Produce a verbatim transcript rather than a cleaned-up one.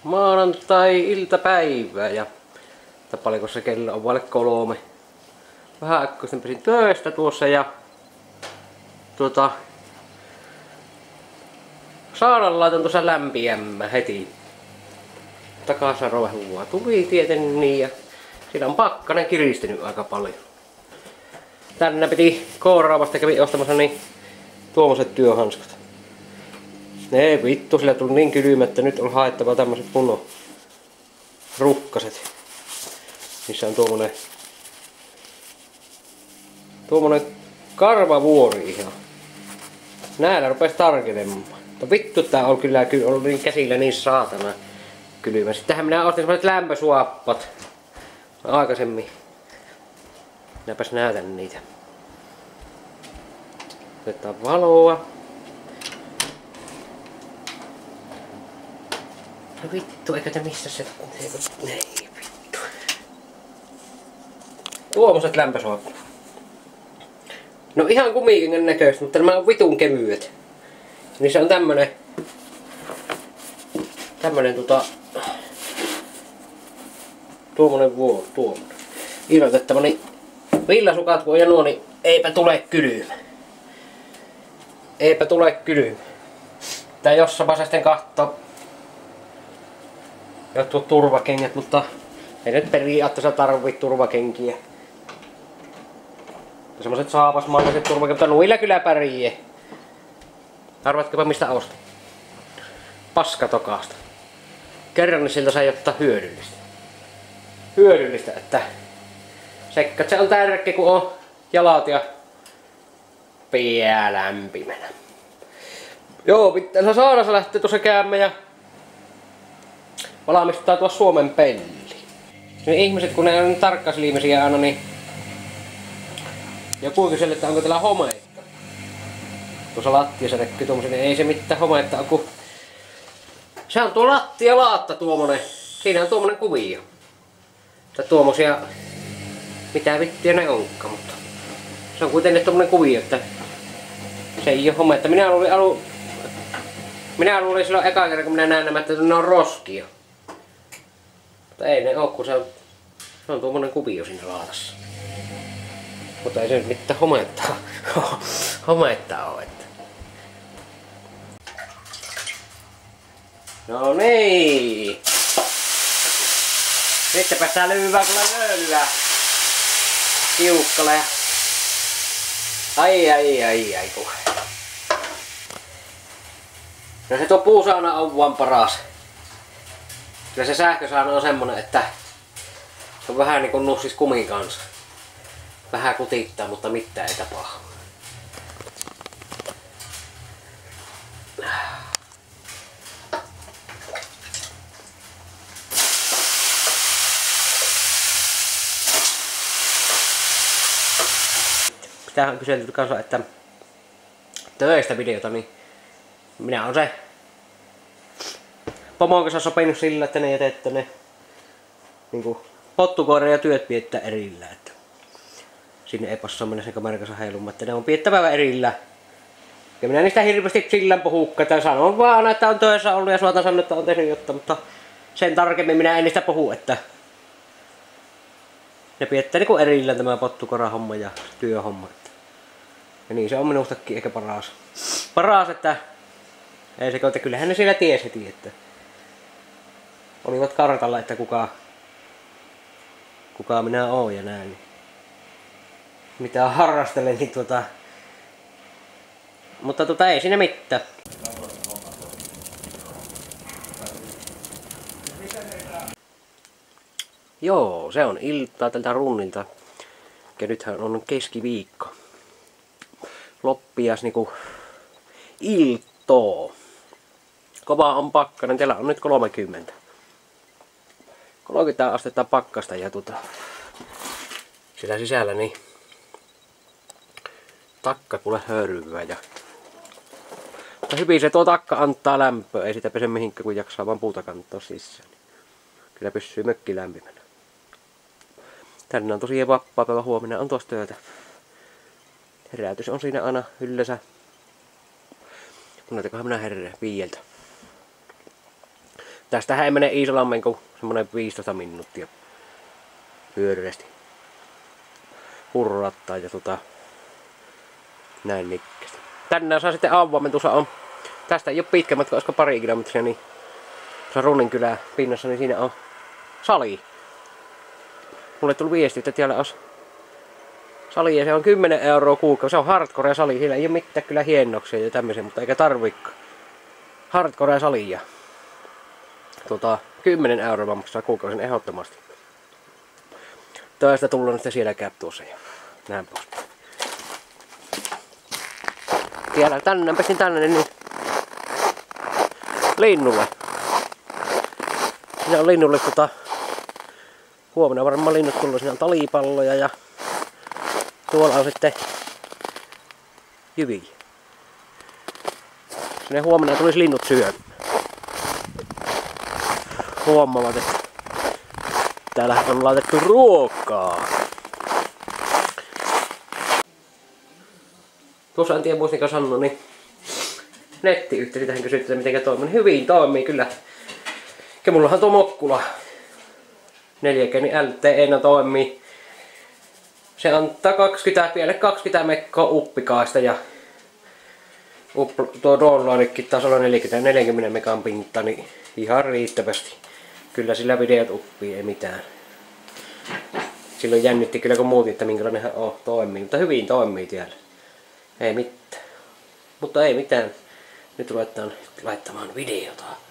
maanantai-iltapäivää ja paljonko se kello on vaille kolme. Vähän aikaa sitten pesin töistä tuossa ja tuota saadaan laitan tuossa lämpiämmä heti. Takasarohua tuli tietenkin niin ja siinä on pakkanen kiristynyt aika paljon. Tänne piti K-Raamasta kävin ostamassa niin tuommoiset työhanskat. Ne vittu, sillä tuli niin kylmä, että nyt on haettava tämmöiset kunnon rukkaset. Missä on tuommoinen tuommoinen karvavuori ihan. Näillä rupesi tarkenemaan. Mutta vittu tää on kyllä ollut niin käsillä niin saatana kylmä. Sittenhän minä ostin semmoiset lämpösuoppat aikaisemmin. Minäpäs näytän niitä. Otetaan valoa. No vittu, eikä te missä se... Ei vittu. Tuommoiset lämpösuoppat. No ihan kumikengän näköistä, mutta nämä on vitun kevyet. Niissä on tämmönen... Tämmönen tota... Tuommoinen vuoro, tuommoinen. Irrotettava, niin villasukat kun on ja nuo, niin eipä tule kylmä. Eipä tule kylmä. Tää jossain sitten kattoo jotkut turvakengät, mutta ei nyt periaatteessa tarvii turvakenkiä. Semmoset saapasmalliset turvakengät, mutta nuilla kyllä pärjää. Arvatkopa mistä ostin? Paskatokaasta. Kerran niin siltä sai ottaa hyödyllistä. Hyödyllistä, että sekka se on tärkeä kun on jalat ja pää lämpimänä. Joo, pitää saada lähteä tuossa käymään ja valmistaa tuossa Suomen pelli. Ne ihmiset kun ne on tarkkasilmäisiä aina niin joku kyseli, että onko teillä homeita. Tuossa lattiassa näkyy tuommoisen, niin ei se mitään homeita ole, kun se on tuo lattialaatta tuommoinen. Siinä on tuommoinen kuvio. Tai tuommoisia, mitä vittiä ne onkaan, mutta se on kuitenkin tuommoinen kuvio, että se ei ole homeita. Minä luulin alu... Minä luulin silloin eka kerran kun minä näin nämä, että ne on roskia. Mutta ei ne oo, kun se on, se on tuommoinen kuvio siinä laatassa. Mutta ei se nyt mitään hometta hometta oo, että. No niin. Sitten päästään lyyvää kyllä löylyä. Tiukkalla ja... Ai ai ai ai kun. No se tuo puusauna on vaan paras. Kyllä se sähkösauna on semmonen, että se on vähän niinku nussis kumin kanssa. Vähän kutittaa, mutta mitään ei tapahdu. Pitää on kyselty kanssa, että töistä videota, niin minä on se pomon kanssa sopinut sillä, että ne jätettä ne niinku pottukoira ja työt piettää erillään. Että sinne ei passaa mennä sen kameran kanssa heilumaan, että ne on piettävä erillään. Ja minä niistä hirveästi sillän puhukka, että sanon vaan, että on töissä ollut ja suotan sanoa, että on tehnyt jotta, mutta sen tarkemmin minä en niistä puhu, että ne piettää niinku erillään tämä pottukoira-homma ja työhomma. Ja niin se on minustakin ehkä paras. Paras, että ei se että kyllähän ne siellä tiesi heti, että olivat kartalla, että kuka, kuka minä oon ja näin. Niin mitä harrastelen, niin tuota... Mutta tuota ei siinä mitään. Joo, se on iltaa tältä runnilta. Ja nythän on keskiviikko. Loppias niinku iltoo. Kova on pakkanen, teillä on nyt kolmekymmentä. kolmekymmentä astetta pakkasta ja tuota, sillä sisällä niin takka kuule höyryvää ja mutta hyvin se tuo takka antaa lämpöä, ei sitä pese mihinkään kun jaksaa vaan puuta kantaa sisään. Kyllä pysyy mökki lämpimänä. Tänne on tosiaan vapaapäivä, huomenna on tuossa työtä. Herätys on siinä aina yleensä. Monetikohan minä herään viieltä. Tästähän ei mene Iisalammen kuin semmonen viisitoista minuuttia pyöreästi hurrattaa ja tota näin nikkästi. Tänään saa sitten avaamen, tuossa on, tästä ei oo pitkä matka, olisiko pari kilometriä, niin tuossa Runninkylän pinnassa, niin siinä on sali. Mulle tuli viesti, että täällä olisi sali ja se on kymmenen euroa kuukausi. Se on hardcore sali, siellä ei oo mitään kyllä hiennoksia ja tämmöisiä, mutta eikä tarvikaan. Hardcore sali ja tota, kymmenen euroa maksaa kuukausin ehdottomasti. Toista tullaan sitten siellä käy tuossa ja näin pois. Tiedä, tänään pestin tänne niin linnulle. Siinä on linnulle tota, huomenna varmaan linnut tullut, siinä on talipalloja ja tuolla on sitten jyviä. Sinne huomenna tulisi linnut syömään. Huomaavat, että täällä on laitettu ruokaa. Tuossa en tiedä muistinko sanoa, niin nettiyhteys tähän kysyttiin, miten toimii. Hyvin toimii kyllä. Ja mullahan tuo Mokkula neljäkeni L T E toimii. Se antaa kaksikymmentä, pielle kaksikymmentä mekkoa uppikaista ja up, tuo downloadikin taas on neljäkymmentä neljäkymmentä megan pinta, niin ihan riittävästi. Kyllä sillä videot uppii, ei mitään. Silloin jännitti kyllä kun muutin, että minkälainen hän on toimii, mutta hyvin toimii täällä. Ei mitään. Mutta ei mitään. Nyt ruvetaan laittamaan videota.